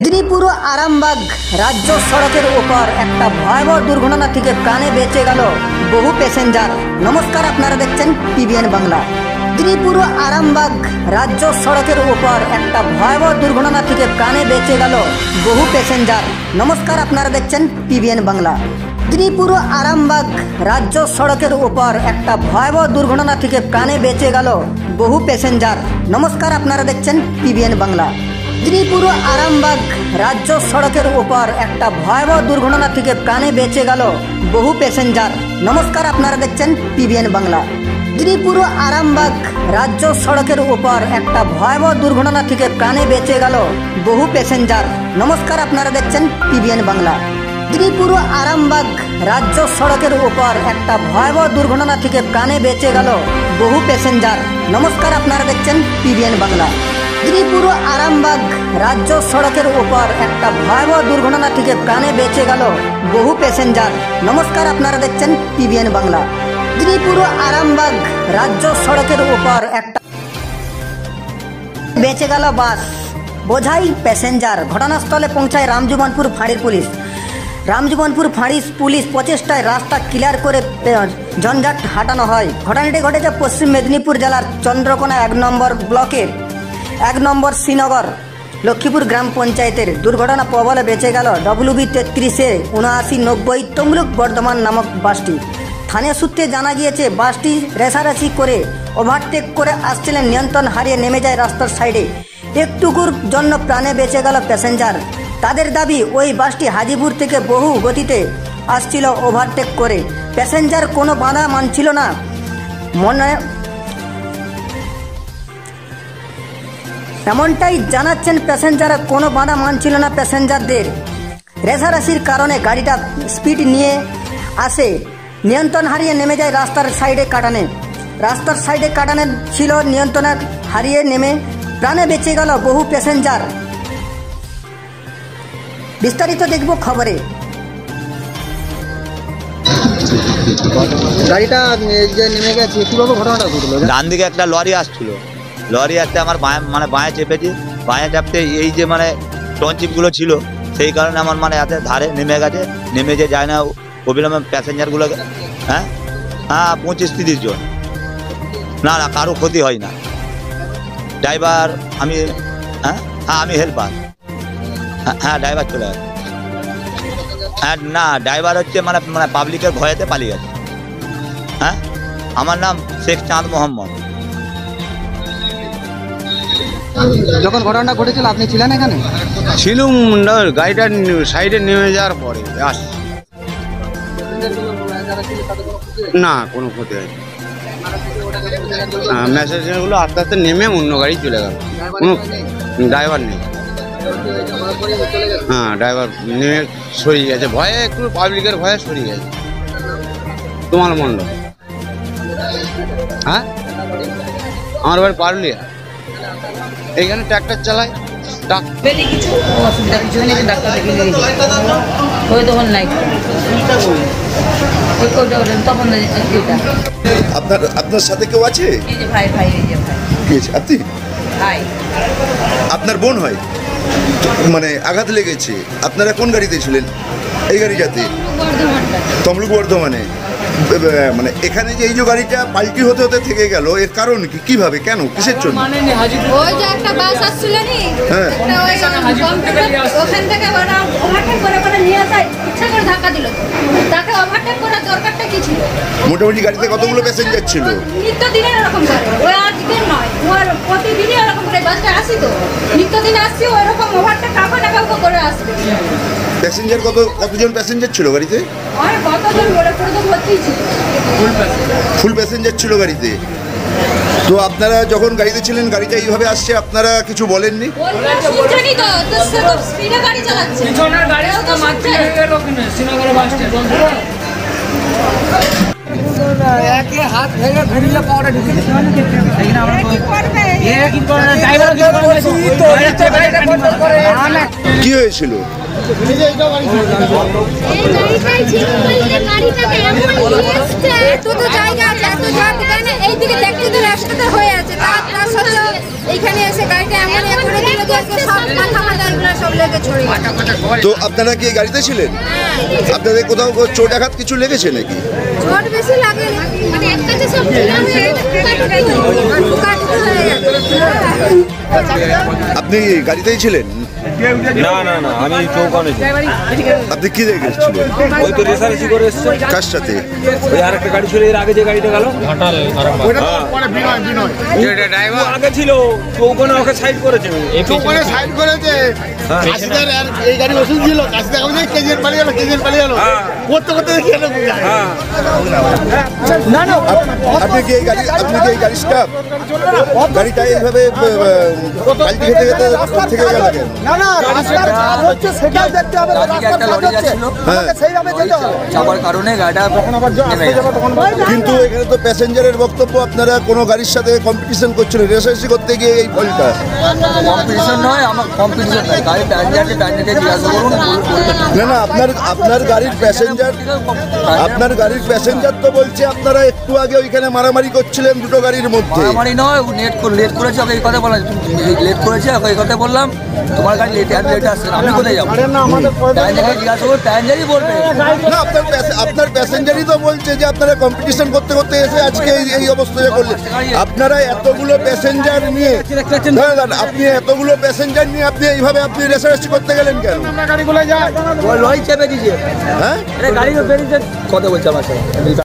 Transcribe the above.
মেদিনীপুর আরামবাগ রাজ্য সড়কের উপর একটা ভয়াবহ দুর্ঘটনা থেকে প্রাণে বেঁচে গেল বহু প্যাসেঞ্জার। নমস্কার, আপনারা দেখছেন পিবিএন বাংলা। মেদিনীপুর আরামবাগ রাজ্য সড়কের উপর একটা ভয়াবহ দুর্ঘটনা থেকে প্রাণে বেঁচে গেল বহু প্যাসেঞ্জার। নমস্কার, আপনারা দেখছেন পিবিএন বাংলা। মেদিনীপুর আরামবাগ রাজ্য সড়কের উপর একটা ভয়াবহ দুর্ঘটনা থেকে প্রাণে বেঁচে গেল বহু প্যাসেঞ্জার। নমস্কার, আপনারা দেখছেন পিবিএন বাংলা। মেদিনীপুর আরামবাগ রাজ্য সড়কের উপর একটা ভয়াবহ দুর্ঘটনা থেকে প্রাণে বেঁচে গেল বহু প্যাসেঞ্জার। নমস্কার, আপনারা দেখছেন পিবিএন বাংলা। মেদিনীপুর আরামবাগ রাজ্য সড়কের উপর একটা ভয়াবহ দুর্ঘটনা থেকে প্রাণে বেঁচে গেল বহু প্যাসেঞ্জার। নমস্কার, আপনারা দেখছেন পিবিএন বাংলা। মেদিনীপুর আরামবাগ রাজ্য সড়কের উপর একটা ভয়াবহ দুর্ঘটনা থেকে প্রাণে বেঁচে গেল বহু প্যাসেঞ্জার। নমস্কার, আপনারা দেখছেন পিবিএন বাংলা। মেদিনীপুর আরামবাগ রাজ্য সড়কের উপর একটা ভয়াবহ দুর্ঘটনা থেকে প্রাণে বেঁচে গেল বহু প্যাসেঞ্জার। নমস্কার, আপনারা দেখছেন পিবিএন বাংলা। মেদিনীপুর আরামবাগ রাজ্য সড়কের উপর একটা বেঁচে গেল বাস বোঝাই প্যাসেঞ্জার। ঘটনাস্থলে পৌঁছায় রামজীবনপুর ফাঁড়ির পুলিশ। রামজীবনপুর ফাঁড়ির পুলিশ প্রচেষ্টায় রাস্তা ক্লিয়ার করে ঝঞ্ঝাট হাঁটানো হয়। ঘটনাটি ঘটেছে পশ্চিম মেদিনীপুর জেলার চন্দ্রকোনা 1 নম্বর ব্লকের 1 নম্বর শ্রীনগর লক্ষ্মীপুর গ্রাম পঞ্চায়েতের। দুর্ঘটনা প্রবলে বেঁচে গেল WB33 7990 তমলুক বর্ধমান নামক বাসটি। স্থানীয় সূত্রে জানা গিয়েছে বাসটি রেসারেসি করে ওভারটেক করে আসছিলেন, নিয়ন্ত্রণ হারিয়ে নেমে যায় রাস্তার সাইডে। একটুকুর জন্য প্রাণে বেঁচে গেল প্যাসেঞ্জার। তাদের দাবি ওই বাসটি হাজিপুর থেকে বহু গতিতে আসছিল ওভারটেক করে। প্যাসেঞ্জার কোনো বাধা মানছিল না, এমনটাই জানাচ্ছেন প্যাসেঞ্জাররা। কোনো বাধা মানছিল না প্যাসেঞ্জারদের। রেসারেসির কারণে গাড়িটা স্পিড নিয়ে আসে, নিয়ন্ত্রণ হারিয়ে নেমে যায় রাস্তার সাইডে কাটানে ছিল, নিয়ন্ত্রণ হারিয়ে নেমে প্রাণে বেঁচে গেল বহু প্যাসেঞ্জার। বিস্তারিত দেখব খবরে। গাড়িটা যে নেমে গেছে কিভাবে ঘটনাটা ঘটলো? ডান দিকে একটা লরি আসছিল, লরি একটা আমার বাঁয়ে চেপেছি। বাঁয়ে চাপতে এই যে টনচিপগুলো ছিল, সেই কারণে আমার হাতে ধারে নেমে গেছে। নেমে যে যায় না অবিলম্বে প্যাসেঞ্জারগুলো। হ্যাঁ 25-30 জন। না না, কারো ক্ষতি হয় না। ড্রাইভার আমি, আমি হেল্পার। হ্যাঁ ড্রাইভার চলে গেছে। হ্যাঁ না, ড্রাইভার হচ্ছে পাবলিকের ভয়েতে পালিয়ে গেছে। হ্যাঁ, আমার নাম শেখ চাঁদ মোহাম্মদ। যখন ঘটনাটা ঘটেছিল আপনি ছিলেন এখানে? ছিলুম না, গাড়িটা সাইডে নেমে যাওয়ার পরে না কোনো ক্ষতি হয়নি। ম্যাসেঞ্জারগুলো আস্তে আস্তে নেমে অন্য গাড়ি চলে গেল, কোনো ড্রাইভার নেই। হ্যাঁ, ড্রাইভার নেমে সরিয়ে গেছে, ভয়ে একটু পাবলিকের ভয়ে সরিয়ে গেছে। তোমার মণ্ডল। হ্যাঁ, আমার বাড়ি পারুলিয়া। এইখানে ট্র্যাক্টর চালায়। আপনার সাথে কেউ আছে? আপনি আপনার বোন হয়? আঘাত লেগেছে। আপনারা কোন গাড়িতে ছিলেন? এই গাড়িটাতে তমলুক বর্ধমানে। এখানে যে এই যে গাড়িটা পাল্টি হতে হতে থেকে গেল, এর কারণ কি? কিভাবে, কেন, কিসের জন্য? ওই যে একটা বাস আসছিল নি, হ্যাঁ, ওখান থেকে ওভারটেক করে নিয়ে আসায় ইচ্ছা করে ধাক্কা দিল। তাকে ওভারটেক করার দরকারটা কি ছিল? মোটামুটি গাড়িতে কতগুলো প্যাসেঞ্জার ছিল? নিত্যদিনের এরকম করে, ওই আজকের নয়, ওর প্রতিদিনই এরকম করে বাসটা আসি তো, নিত্যদিন আসছি ওরকম ওভারটেক কাউকে না কাউকে করে আসবে। প্যাসেঞ্জার কতজন প্যাসেঞ্জার ছিল গাড়িতে? আর কতজন বলে পুরো তো ভর্তি ছিল, ফুল প্যাসেঞ্জার ছিল গাড়িতে। তো আপনারা যখন গাড়িতে ছিলেন, গাড়িটা এইভাবে আসছে, আপনারা কিছু বলেননি? শুনছেনই তো, সে তো স্পিডে গাড়ি চালাচ্ছে। পিছনের গাড়িও তো মারছে শ্রীনগরের বাস স্ট্যান্ড। একে হাত ভেঙে ঘুরিয়ে পাওয়াটা ঢুকে দিতে হয় না? কি হয়েছিল? জায়গা আছে, এত এইদিকে দেখতে তো রাস্তাতে হয়ে আছে, তার সত্ত্বেও এইখানে এসে গাড়িটা এমন এক করে দিল যে আজকে সব মাথা এগুলো সব লেগে ছড়িয়ে গেছে। তো আপনারা কি এই গাড়িতে ছিলেন? আপনাদের কোথাও চোট আঘাত কিছু লেগেছে নাকি? চোট বেশি লাগেনি, মানে এক কাছে সব আপনি গাড়িতেই ছিলেন? না না না, আমি চৌকানে আপনি কি দেখে এসেছিলেন? ওই তো রেসারেসি করে এসছে। কার সাথে? ওই আর একটা গাড়ি ছিল, এর আগে যে গাড়িটা গেল আগে ছিল চৌকানে, ওকে সাইড করেছে। সাইড করেছে কাশিদার, আর এই গাড়ি ওষুধ ছিল কাশিদা কাছে কেজিএর পালিয়ে গেল করতে করতে দেখি এলো। আপনি কি এই গাড়ি স্টাফ? গাড়িটা এইভাবে পাল্টি খেতে খেতে থেকে গেল কেন? কিন্তু এখানে তো প্যাসেঞ্জারের বক্তব্য আপনারা কোনো গাড়ির সাথে কম্পিটিশন করছিলেন, রেসারেসি করতে গিয়ে এই ফলটা। কম্পিটিশন নয়, আমার কম্পিটিশন নয়, গাড়ি প্যাসেঞ্জারকে জিজ্ঞাসা করুন। না না, আপনার গাড়ির প্যাসেঞ্জার তো বলছে আপনারা একটু আগে ওইখানে মারামারি করছিলেন দুটো গাড়ির মধ্যে। মারামারি নয়, লেট করেছে, ওকে এই কথা বললাম, লেট করেছে, ওকে এই কথা বললাম, তোমার গাড়ি লেট আসছে, আমি কোথায় যাবো? প্যাসেঞ্জারকে জিজ্ঞাসা করুন, প্যাসেঞ্জারই বলবে। না, আপনার প্যাসেঞ্জারই তো বলছে যে আপনারা কম্পিটিশন করতে করতে এসে আজকে এই অবস্থায় করলেন। আপনারা এতগুলো প্যাসেঞ্জার নিয়ে আপনি এইভাবে আপনি রেসারেসি করতে গেলেন কেন? লরি চেপে দিয়েছে, হ্যাঁ, গাড়ি বেরিয়েছে, কথা বলছে আমার সাথে।